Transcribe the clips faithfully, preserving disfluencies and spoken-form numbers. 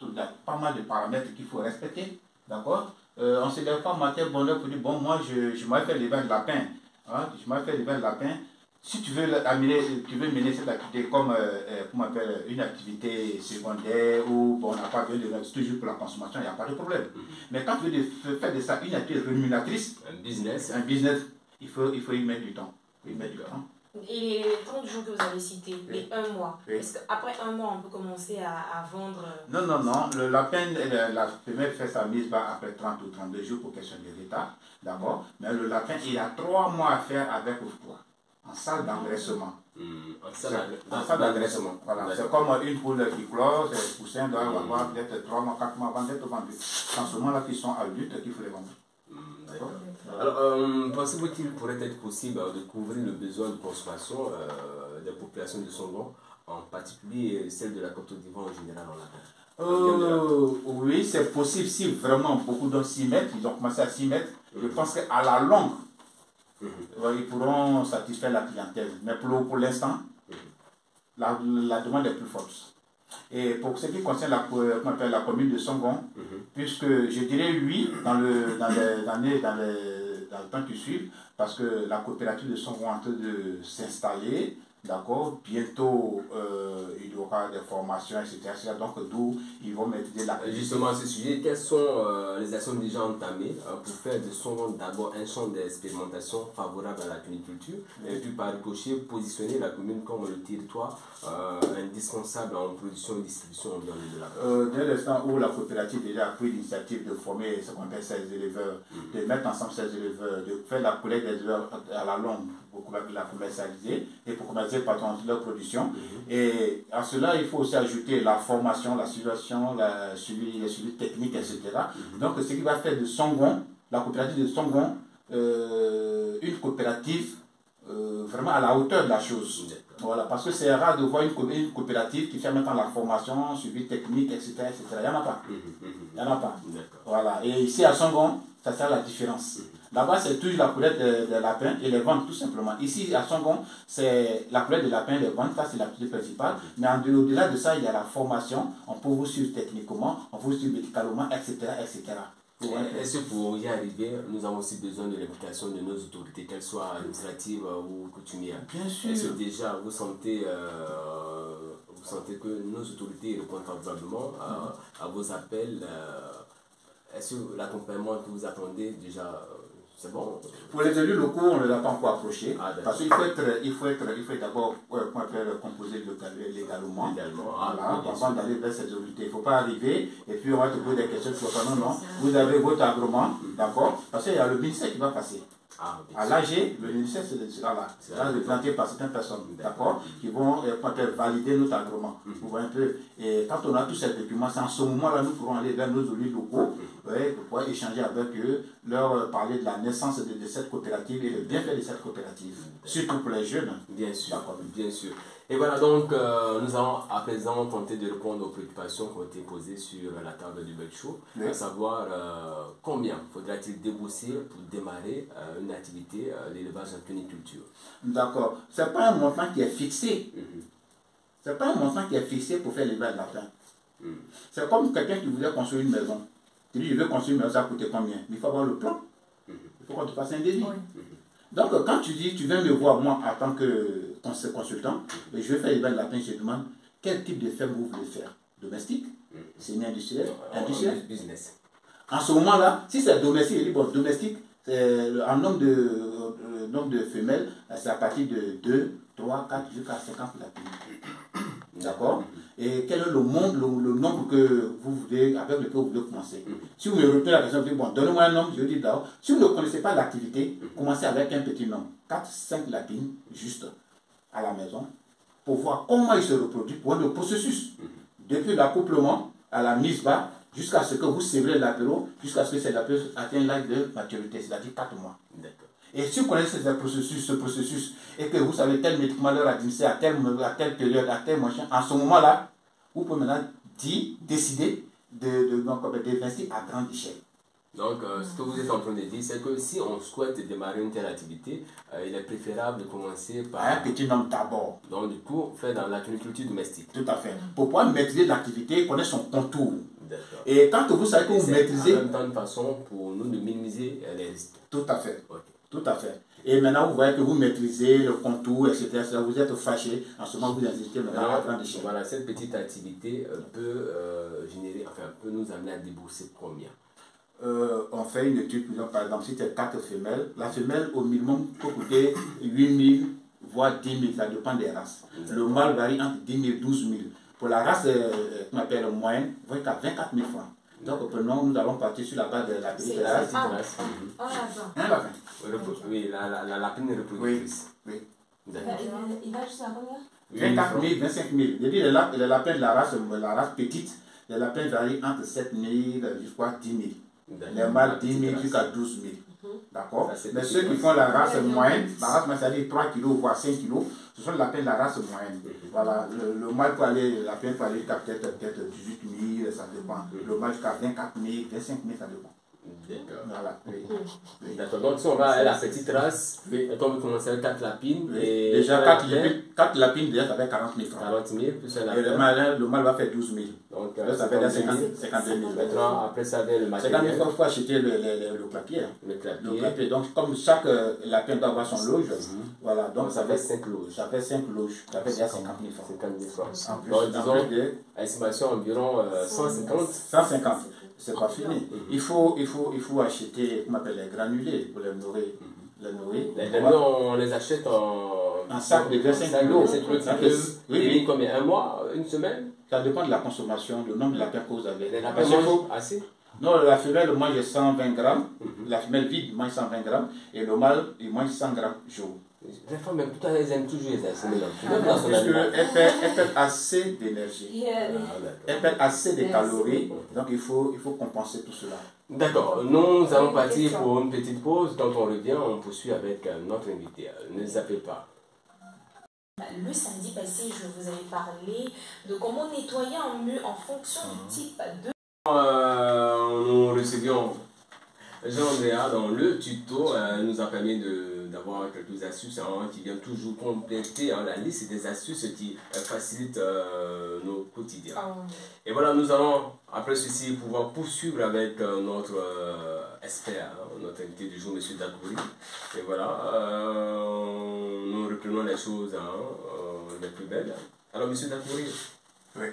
il y a pas mal de paramètres qu'il faut respecter. D'accord euh, On ne se lève pas matin bonheur pour dire, bon, moi, je, je m'avais fait les vins de lapin. Hein, je m'avais fait les vins de lapin. Si tu veux, amener, tu veux mener cette activité comme euh, comment on appelle, une activité secondaire ou bon, on n'a pas besoin de c'est toujours pour la consommation, il n'y a pas de problème. Mm-hmm. Mais quand tu veux de, faire de ça une activité rémunératrice, un business, un business il, faut, il faut y mettre du temps. Il faut y mettre du temps. Et les trente jours que vous avez cités, oui. les un mois, oui. Est-ce qu'après un mois, on peut commencer à, à vendre? Non, non, non. Le lapin, la femelle fait sa mise bas après trente ou trente-deux jours pour question de l'état. D'accord. Mais le lapin, il a trois mois à faire avec le froid. En salle d'engraissement. Mmh, en salle d'engraissement. Voilà. C'est comme une poule qui close, les poussins doivent mmh. avoir peut-être trois mois, quatre mois avant d'être vendus. En ce moment-là, qui sont adultes, qu'il faut les vendre. Mmh, D'accord. Alors, euh, pensez-vous qu'il pourrait être possible de couvrir le besoin de consommation euh, des populations de Songhon, en particulier celle de la Côte d'Ivoire en général en lapin? Euh, oui, c'est possible si vraiment beaucoup d'hommes s'y mettent, ils ont commencé à s'y mettre. Mmh. Je pense qu'à la longue, mmh. ils pourront satisfaire la clientèle. Mais pour, pour l'instant, mmh. la, la demande est plus forte. Et pour ce qui concerne la, la commune de Songhon, mmh. puisque je dirais oui dans le, dans les années, dans, les, dans le temps qui suit, parce que la coopérative de Songhon est en train de s'installer. D'accord, bientôt euh, il y aura des formations, et cetera. Donc d'où ils vont maîtriser la... Justement à ce sujet, quelles sont euh, les actions déjà entamées euh, pour faire de Songhon d'abord un champ d'expérimentation favorable à la cuniculture, et puis par ricochet positionner la commune comme le territoire euh, indispensable en production et distribution en de la euh, Dès l'instant où la coopérative déjà a pris l'initiative de former ce qu'on appelle seize éleveurs, mmh. de mettre ensemble seize éleveurs, de faire la collecte des éleveurs à la longue pour la commercialiser et pour commercialiser par leur production. Mm-hmm. Et à cela, il faut aussi ajouter la formation, la situation, la suivi, le suivi technique, et cetera. Mm-hmm. Donc, ce qui va faire de Songhon, la coopérative de Songhon, euh, une coopérative euh, vraiment à la hauteur de la chose. Voilà, parce que c'est rare de voir une, co une coopérative qui fait maintenant la formation, suivi technique, et cetera, et cetera. Il n'y en a pas. Mm-hmm. Il n'y en a pas. Voilà. Et ici à Songhon, ça sert la différence. Mm-hmm. Là-bas, c'est toujours la couleur des de lapins et les ventes, tout simplement. Ici, à Songhon, c'est la couleur des lapins et les ventes, ça c'est l'activité principale. Mais au-delà de ça, il y a la formation, on peut vous suivre techniquement, on peut vous suivre médicalement, et cetera, et cetera. Est-ce que pour y arriver, nous avons aussi besoin de l'implication de nos autorités, qu'elles soient administratives ou coutumières? Bien sûr. Est-ce que déjà vous sentez, euh, vous sentez que nos autorités répondent favorablement à, mm-hmm. à vos appels? euh, Est-ce que l'accompagnement que vous attendez déjà, c'est bon? Pour les élus locaux, on ne les a pas encore approchés. Ah, parce qu'il faut être, il faut être, il faut d'abord euh, composer légalement. Légalement. Ah, voilà, avant d'aller vers ces autorités. Il ne faut pas arriver et puis on va te poser des questions. Tu vas pas, non, non. Vous avez votre agrément, d'accord? Parce qu'il y a le ministère qui va passer. Ah, à l'A G, le ministère sera là. C'est là représenté par certaines personnes, d'accord, qui vont euh, peut-être valider notre agrément. Mm-hmm. Vous voyez un peu. Et quand on a tous ces documents, c'est en ce moment-là nous pourrons aller vers nos élus locaux, mm-hmm. ouais, pour pouvoir échanger avec eux, leur euh, parler de la naissance de, de cette coopérative et le bienfait de cette coopérative, mm-hmm. surtout pour les jeunes. Bien sûr, bien sûr. Et voilà, donc euh, nous allons à présent tenter de répondre aux préoccupations qui ont été posées sur la table du Bel Show, oui. À savoir euh, combien faudra-t-il débourser pour démarrer euh, une activité, euh, l'élevage en cuniculture. D'accord. Ce n'est pas un montant qui est fixé. Mm-hmm. Ce n'est pas un montant qui est fixé pour faire l'élevage de lapin. Mm. C'est comme quelqu'un qui voulait construire une maison. Tu dis, je veux construire une maison, ça coûte combien? Il faut avoir le plan. Mm-hmm. Il faut qu'on te fasse un devis. Oui. Mm-hmm. Donc, quand tu dis, tu viens me voir, moi, en tant que consultant, et je vais faire l'élevage de lapin, je demande quel type de ferme vous voulez faire. Domestique, semi-industriel, industriel, business. En ce moment-là, si c'est domestique, je dis, bon, domestique, en nombre de, euh, nombre de femelles, c'est à partir de deux, trois, quatre, jusqu'à cinquante lapins. D'accord? Et quel est le, monde, le, le nombre que vous voulez, avec lequel vous voulez commencer? Si vous me retenez la question, vous dites, bon, donnez-moi un nombre, je dis d'abord. Si vous ne connaissez pas l'activité, commencez avec un petit nombre. quatre, cinq lapines, juste à la maison, pour voir comment ils se reproduisent, pour voir le processus. Depuis l'accouplement à la mise bas, jusqu'à ce que vous sévrez l'apéro, jusqu'à ce que cet apéro atteigne l'âge de maturité, c'est-à-dire quatre mois. Et si vous connaissez ce processus, ce processus, et que vous savez tel médicament leur administrer à telle, à telle période, à tel machin, en ce moment-là, vous pouvez maintenant dire, décider de, de, de, d'investir à grande échelle. Donc, euh, ce que vous êtes en train de dire, c'est que si on souhaite démarrer une telle activité, euh, il est préférable de commencer par un petit nombre d'abord. Donc, du coup, faire dans l'agriculture domestique. Tout à fait. Pour pouvoir maîtriser l'activité, connaître son contour. D'accord. Et quand vous savez que Et vous c'est maîtrisez. en même temps une façon pour nous de minimiser les risques. Tout à fait. Ok. Tout à fait. Et maintenant, vous voyez que vous maîtrisez le contour, et cetera et cetera. Vous êtes fâché. En ce moment, vous insistez maintenant à prendre des choses. Voilà, cette petite activité euh, peut euh, générer, enfin, peut nous amener à débourser combien? Euh, on fait une étude, par exemple, si tu as quatre femelles, la femelle au minimum peut coûter huit mille, voire dix mille, ça dépend des races. Le mâle varie entre dix mille et douze mille. Pour la race euh, qu'on appelle moyenne, vous voyez qu'à vingt-quatre mille francs. Donc, prenons, nous allons partir sur la base de la petite race. Ah, race. ah, attends. Hein, la fin. Oui, la, la, la lapine reproductrice. Oui. D'accord. Il va jusqu'à combien? vingt-quatre mille, vingt-cinq mille. Je dis les, lap, les lapins de la race, la race petite, les lapins varient entre sept mille jusqu'à dix mille. Les mâles dix mille jusqu'à douze mille. D'accord? Mais ceux qui font la race moyenne, la race moyenne, c'est-à-dire trois kilos voire cinq kilos, ce sont les lapins de la race moyenne. Voilà, le, le mâle peut aller, le lapin peut aller jusqu'à peut-être peut dix-huit mille, ça dépend. Le mâle jusqu'à vingt-quatre mille, vingt-cinq mille, ça dépend. D'accord. Voilà, oui. Oui. D'accord. Donc, si on va à la petite race, oui. Et comme vous commencez avec quatre lapines, Oui. et Déjà, quatre lapines, quatre lapines, déjà, ça fait quarante mille francs. quarante mille, plus un Et lapin. le mâle, le mâle va faire douze mille. Donc, Là, ça fait déjà cinquante-deux mille. Maintenant, après ça vient le matériel. cinquante mille, il faut acheter le, le, le, le clapier. Le clapier. Le clapier. Donc, comme chaque euh, lapin doit avoir son loge, Mm-hmm. voilà, donc, Donc, ça ça fait fait cinq loges. Ça fait cinq loges. Ça fait déjà cinquante mille francs. cinquante mille francs. En plus, Donc, en disons, plus de estimation environ euh, cent cinquante. cent cinquante. C'est pas fini. Il faut, il faut, il faut acheter, comment on appelle, les granulés pour les nourrir. Les nourrir. Les granulés, on les achète en, Un sac de vingt-cinq kilos. Ça fait- Oui, oui. Combien? Un mois? Une semaine? Ça dépend de la consommation, le nombre de lapins que vous avez. Les lapins Parce qu'il mangent faut- assez? Non, la femelle mange cent vingt grammes, Mhm. la femelle vide mange cent vingt grammes, et le mâle, il mange cent grammes jour. Les femmes, même tout à l'heure, elles aiment toujours les assimiler. Ah, Même dans son animal. Puisqu'elle perd, elle perd assez d'énergie, Ah, d'accord. elle perd assez de calories, donc il faut, il faut compenser tout cela. D'accord, nous allons partir pour une petite pause. Quand on revient, on poursuit avec euh, notre invité. Euh, Ne zappez pas. Le samedi passé, je vous avais parlé de comment nettoyer un mur en fonction du type de... Euh, nous recevions Jean-Andrea dans le tuto. Euh, nous a permis de- d'avoir quelques astuces hein, qui viennent toujours compléter hein, la liste des astuces qui euh, facilitent euh, nos quotidiens. Et voilà, nous allons après ceci pouvoir poursuivre avec euh, notre euh, expert, hein, notre invité du jour, M. Dakouri. Et voilà, euh, nous reprenons les choses hein, euh, les plus belles. Alors, M. Dakouri. Oui.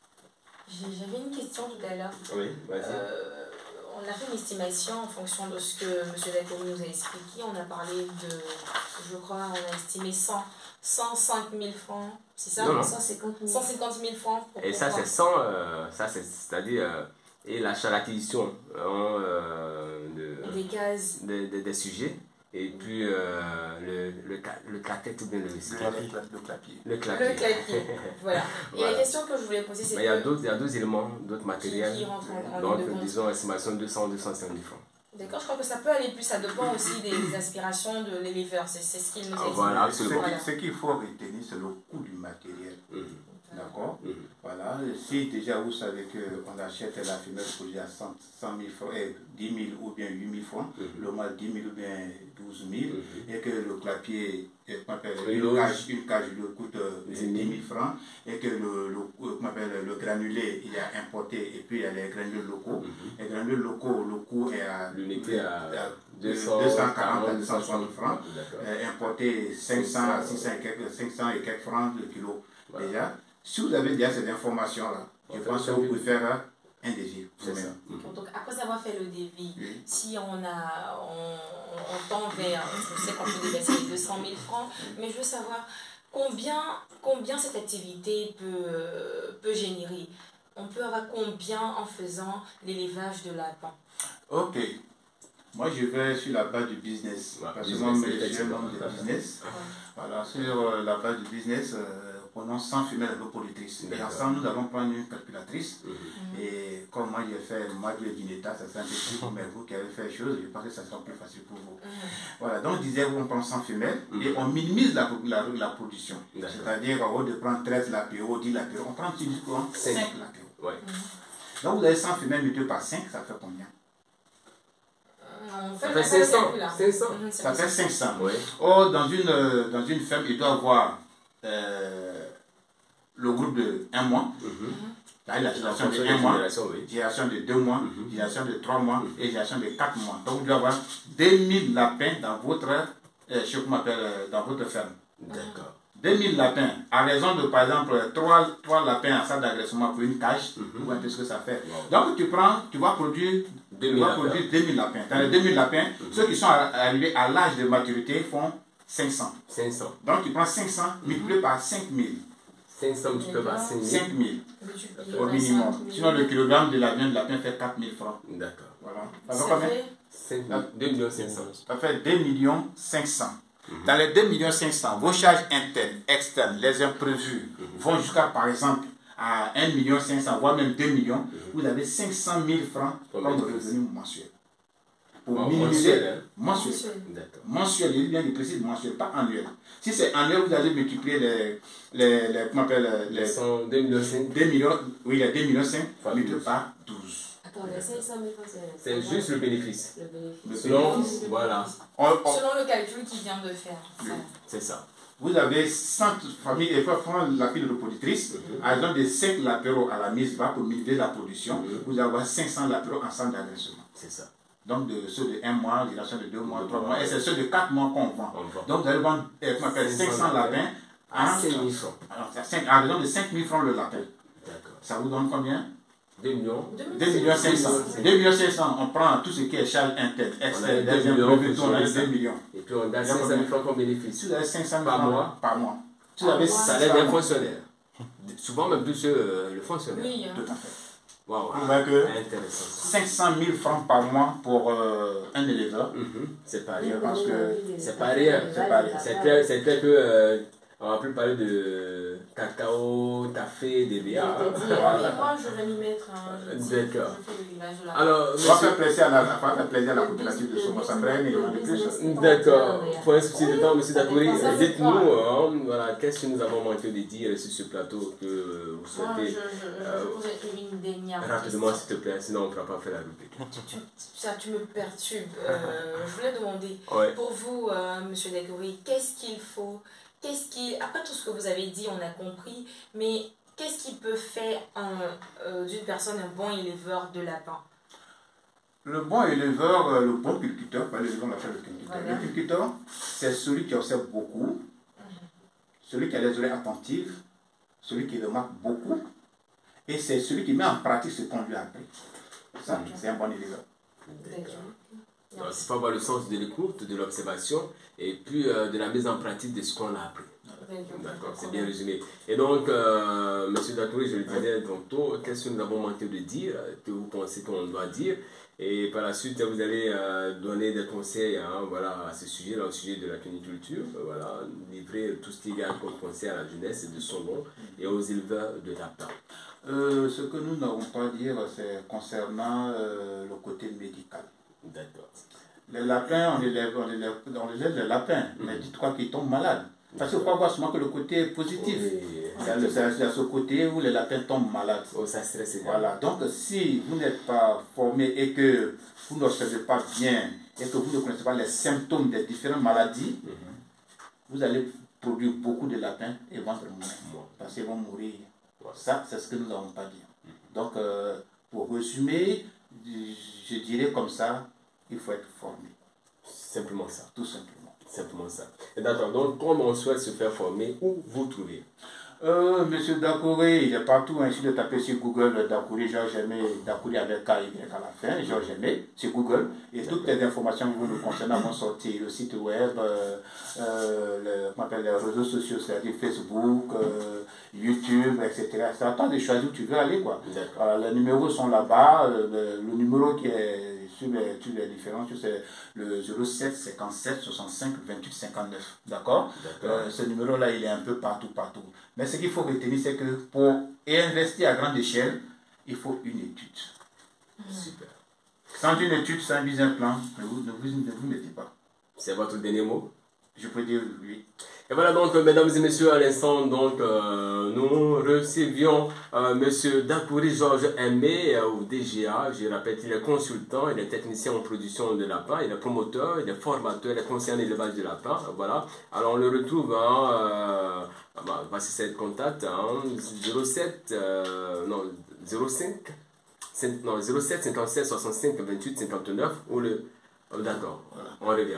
J'ai- J'avais une question tout à l'heure. Oui, vas-y. Euh, on a fait une estimation en fonction de ce que M. Dakouri nous a expliqué. On a parlé de, je crois, on a estimé cent, cent cinq mille francs, c'est ça? Non, non. cent cinquante mille. cent cinquante mille francs pour Et ça, pouvoir- c'est sans, euh, ça, c'est- c'est-à-dire, euh, et l'achat, l'acquisition hein, euh, de, des cases. de- de- des sujets, et puis euh, le, le, ca- le cathète ou bien le, Le clapier. Le clapier. le clapier. Le clapier. Voilà. Et Voilà. la question que je voulais poser, c'est Mais il y a que... d'autres, il y a d'autres éléments, d'autres matériels. qui rentrent en- en Donc, ligne de compte. disons, estimation deux cents à deux cent cinquante mille francs. D'accord, je crois que ça peut aller plus, ça dépend aussi des, des aspirations de l'éleveur, c'est c'est ce qu'il nous a Ah, dit. voilà, Ce absolument. qui- ce qu'il faut retenir, c'est le coût du matériel. Mhm. D'accord? Mhm. Voilà. Si déjà vous savez qu'on achète la femelle pour à cent, cent mille francs, eh, dix mille ou bien huit mille francs, Mhm. le mâle dix mille ou bien douze mille, Mhm. et que le clapier, eh, comment on appelle, Une une, loge. cage, une cage lui coûte euh, dix dix mille. mille francs, et que le, le, comment on appelle, le granulé, il est importé, et puis il y a les granulés locaux. Mhm. Les granulés locaux, le coût est à L'unité à deux deux cent quarante à deux cent soixante francs. D'accord. Euh, importé cinq cents à six cents et quelques, cinq cents et quelques francs le kilo. Voilà. Déjà, si vous avez déjà ces informations-là, je On fait pense que un vous devis. pouvez faire un désir. C'est ça. Donc après avoir fait le devis, Oui. si on a on, on tend vers, je sais qu'on peut dépasser les deux cent mille francs, mais je veux savoir combien, combien cette activité peut, peut générer. On peut avoir combien en faisant l'élevage de lapins? Ok. Moi, je vais sur la base du business. Ouais, parce que business, moi, je suis un effectivement. homme de business. Ouais. Voilà, sur euh, la base du business, euh, prenons cent femelles reproductrices. Et D'accord. ensemble, nous allons prendre une calculatrice. Mhm. Et comme moi, j'ai fait moi de Dineta, ça sera un peu plus pour mais vous qui avez fait chose, je pense que ça sera plus facile pour vous. Mhm. Voilà, donc je disais, on prend cent femelles Mhm. et on minimise la, la, la production. D'accord. C'est-à-dire, au lieu de prendre treize lapéros, dix lapéros, on prend uniquement Cinq. cinq lapéros. Ouais. Donc vous avez cent femelles multipliées par cinq, ça fait combien? Ça fait cinq cents. cinq cents. Ça fait cinq cents. Oui. Or, dans une, euh, dans une ferme, il doit avoir euh, le groupe de un mois. Mm-hmm. Là, la génération de un mois, oui. génération de deux mois, Mm-hmm. génération de trois mois et génération de quatre mois. Donc, il doit avoir deux mille lapins dans votre, euh, je m'appelle, euh, dans votre ferme. D'accord. deux mille lapins, à raison de, par exemple, trois lapins en salle d'agressement pour une cage, Mm-hmm. vous voyez un peu ce que ça fait. Wow. Donc, tu prends, tu vas produire deux mille lapins. Produire deux mille lapins. Dans les deux mille lapins, mm-hmm. ceux qui sont arrivés à l'âge de maturité font cinq cents. cinq cents. Donc, tu prends cinq cents mm-hmm. multiplié par cinq mille. cinq cents multiplié par cinq mille. cinq mille au minimum. Sinon, le kilogramme de la viande de lapin fait quatre mille francs. D'accord. Voilà. Ça, ça fait deux millions cinq cents. Ça fait deux millions cinq cents. Mm-hmm. Dans les deux millions cinq cents, vos charges internes, externes, les imprévus mm-hmm. vont jusqu'à, par exemple, à un million cinq cents, voire même deux millions. Mm-hmm. Vous avez cinq cent mille francs comme revenu mensuel. Pour oh, minimiser. Mensuel. Hein? Mensuel. D'accord. Mensuel, il vient de préciser mensuel, pas annuel. Si c'est annuel, vous allez multiplier les. les, les comment on appelle les. deux millions cinq. deux millions, oui, les deux millions cinq multiplié par douze. Attends, les cinq cent mille francs, c'est juste le bénéfice. Le bénéfice. Le Selon, bénéfice. Voilà. On, on, Selon le calcul qu'il vient de faire. Oui, c'est ça. Vous avez cent familles, et pour prendre la pile reproductrice, mm-hmm. à raison de cinq latéraux à la mise va pour minimiser la production, mm-hmm. vous allez avoir cinq cents latéraux en centre d'agressement. C'est ça. Donc de ceux de un mois, génération de deux mois, trois mois, et c'est ceux de quatre mois qu'on vend. Donc vous allez vendre euh, cinq cents lapins à cinq mille francs. À raison de cinq mille francs le lapin. D'accord. Ça vous donne combien? deux millions. deux millions cinq cents. deux millions cinq cents, on prend tout ce qui est charge interne, externe, deuxième prévu, on a deux millions. Et puis on a cinq cent mille francs comme bénéfice. Si vous avez cinq cent mille par francs mois, par mois. Si vous avez salaire d'un fonctionnaire. Souvent même plus euh, le fonctionnaire. Oui, tout à fait. Wow, vous voyez que intéressant. cinq cent mille francs par mois pour euh, un éleveur, mm-hmm. c'est pas rien. rien. Parce que c'est pas rien. C'est pas rien. C'est clair, c'est clair que euh, on va plus parler de cacao, café, D B A. Voilà. Moi, je vais m'y mettre. Hein. D'accord. Alors, on va faire plaisir à la, faire plaisir à la coopérative de Somo. Ça ferait un élément de plus. D'accord. Pour un souci de temps, M. Dakouri, dites-nous, hein, voilà, qu'est-ce que nous avons manqué de dire sur ce plateau que vous souhaitez. Moi, je, je, euh, je pose une dernière rapidement, s'il te plaît, sinon on ne pourra pas faire la rubrique. Tu, ça, tu me perturbes. Euh, je voulais demander, ouais. pour vous, euh, M. Dakouri, qu'est-ce qu'il faut? Qu'est-ce qui, après tout ce que vous avez dit, on a compris, mais qu'est-ce qui peut faire euh, d'une personne un bon éleveur de lapins? Le bon éleveur, euh, le bon cultivateur, pas l'éleveur, on appelle le cultivateur. Voilà. Le cultivateur, c'est celui qui observe beaucoup, mm-hmm. celui qui a les oreilles attentives, celui qui remarque beaucoup, et c'est celui qui met en pratique ce qu'on lui a appris. Ça, mm-hmm. c'est un bon éleveur. Il faut avoir le sens de l'écoute, de l'observation et puis euh, de la mise en pratique de ce qu'on a appris. D'accord, c'est bien résumé. Et donc, euh, M. Dakouri, je le disais tantôt, qu'est-ce que nous avons manqué de dire, que vous pensez qu'on doit dire, et par la suite, vous allez euh, donner des conseils hein, voilà, à ce sujet, là, au sujet de la cuniculture, voilà, livrer tout ce qui est comme conseil à la jeunesse de son nom et aux éleveurs de lapins. Euh, ce que nous n'avons pas à dire, c'est concernant euh, le côté médical. D'accord. Les lapins, on élève, on élève, on élève les lapins, mm-hmm. mais dites-toi qu'ils tombent malades. Parce qu'il ne faut pas voir seulement que le côté positif. Oui. Il, y a le, il y a ce côté où les lapins tombent malades. Oh, ça stresse. Voilà. Donc, si vous n'êtes pas formé et que vous n'observez pas bien et que vous ne connaissez pas les symptômes des différentes maladies, mm-hmm. vous allez produire beaucoup de lapins et vendre moins. Parce qu'ils vont mourir. Voilà. Ça, c'est ce que nous n'avons pas dit. Mm-hmm. Donc, euh, pour résumer, je dirais comme ça, il faut être formé. Simplement ça. Tout simplement. Simplement ça. Et d'accord, donc comme on souhaite se faire former, où vous trouvez euh, Monsieur Dakouri, il est partout, hein, si vous tapez sur Google Dakouri, Georges Aimé, Dakouri avec K Y à la fin, Georges Aimé, sur Google, et toutes les informations que vous nous concernant vont sortir, le site web, euh, euh, le, les réseaux sociaux, c'est-à-dire Facebook, euh, YouTube, et cetera. C'est à toi de choisir où tu veux aller, quoi. Alors, les numéros sont là-bas, le, le numéro qui est sur les, sur les différents, c'est le zéro sept cinquante-sept soixante-cinq vingt-huit cinquante-neuf. D'accord, euh, ce numéro-là, il est un peu partout, partout. Mais ce qu'il faut retenir, c'est que pour investir à grande échelle, il faut une étude. Mmh. Super. Sans une étude, sans business plan, ne vous, ne vous, ne vous mettez pas. C'est votre dernier mot? Je peux dire oui. Et voilà donc, mesdames et messieurs, à l'instant, donc, euh, nous recevions euh, monsieur Dakouri Georges Aimé, euh, au D G A. Je répète, il est consultant, il est technicien en production de lapins, il est promoteur, il est formateur, il est conseiller en élevage de lapins. Voilà. Alors, on le retrouve, hein, euh, bah, voici cette contact, hein, zéro sept, euh, non, zéro cinq, non, zéro sept cinquante-sept soixante-cinq vingt-huit cinquante-neuf, ou le... Oh, d'accord, voilà, on revient.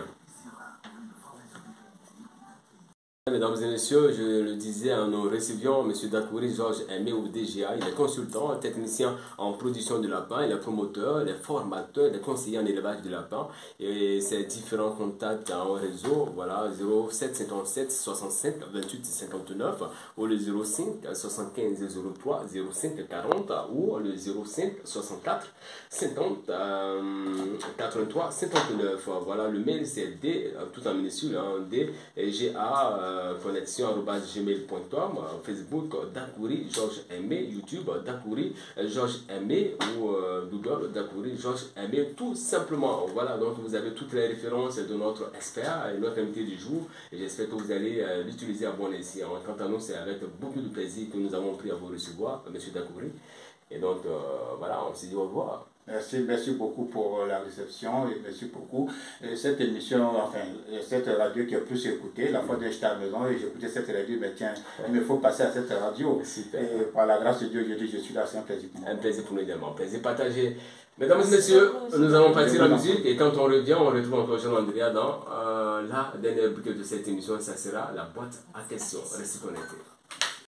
Mesdames et messieurs, je le disais, nous recevions M. Dakouri Georges Aimé au D G A. Il est consultant, technicien en production de lapins, il est promoteur, il est formateur, il est conseiller en élevage de lapins. Et ses différents contacts en réseau, voilà, zéro sept cinquante-sept soixante-cinq vingt-huit cinquante-neuf ou le zéro cinq soixante-quinze zéro trois zéro cinq quarante ou le zéro cinq soixante-quatre cinquante quatre-vingt-trois cinquante-neuf. Voilà, le mail c'est D, tout en minuscule, hein, D G A. Connexion arobase gmail point com, Facebook Dakouri Georges Aimé, YouTube Dakouri Georges Aimé ou euh, Google Dakouri Georges Aimé, tout simplement. Voilà, donc vous avez toutes les références de notre expert et notre invité du jour, et j'espère que vous allez euh, l'utiliser à bon escient. Quant à nous, c'est avec beaucoup de plaisir que nous avons pris à vous recevoir, M. Dakouri. Et donc euh, voilà, on se dit au revoir. Merci, merci beaucoup pour la réception et merci beaucoup. Et cette émission, enfin, cette radio qui est plus écoutée, la fois que j'étais à la maison et j'écoutais cette radio, mais tiens, il me faut passer à cette radio. Super. Et par la grâce de Dieu, je dis, je suis là, c'est un plaisir pour moi. Un plaisir pour nous également, un plaisir partagé. Mesdames et messieurs, nous allons partir la musique et quand on revient, on retrouve encore Jean-Andrea dans euh, la dernière brique de cette émission, ça sera la boîte à questions. Restez connectés.